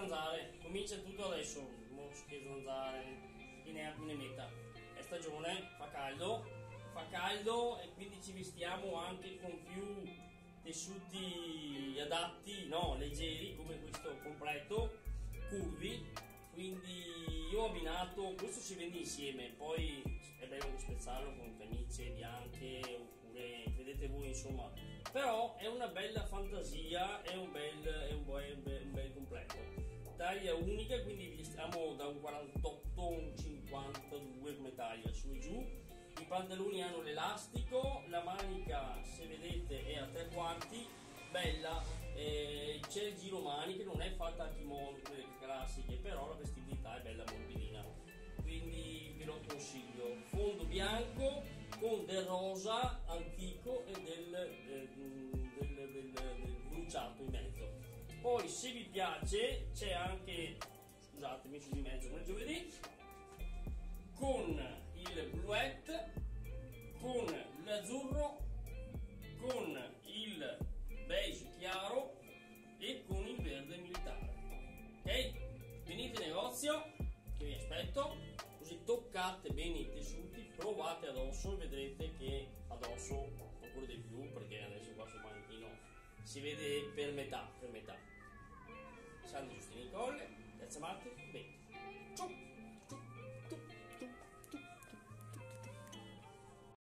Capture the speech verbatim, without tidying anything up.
zanzare, comincia tutto adesso, mosche, zanzare, chi ne ha più ne metta. È stagione, fa caldo, fa caldo e quindi ci vestiamo anche con più tessuti adatti, no, leggeri, come questo completo, curvi. Quindi io ho abbinato, questo si vende insieme, poi è bello spezzarlo con camicie bianche oppure vedete voi, insomma, però è una bella fantasia, è un bel, è un bel, un bel completo, taglia unica, quindi stiamo da un quarantotto a un cinquantadue come taglia, su e giù. I pantaloni hanno l'elastico, la manica se vedete è a tre quarti, bella, eh, c'è il giro maniche, non è fatta a kimono, quelle classiche, però la vestibilità è bella morbidina, quindi ve lo consiglio. Fondo bianco con del rosa antico e del, eh, del, del, del, del bruciato in mezzo. Poi se vi piace c'è anche, scusatemi, su di mezzo come giovedì, con il bluette, con l'azzurro, con il beige chiaro e con il verde militare. Ok? Venite in negozio che vi aspetto, così toccate bene i tessuti, provate addosso e vedrete che addosso ancora di più, perché adesso qua sul manichino si vede per metà, per metà. Sandro Giustini Colle, Piazza Marte, bene. Ciao!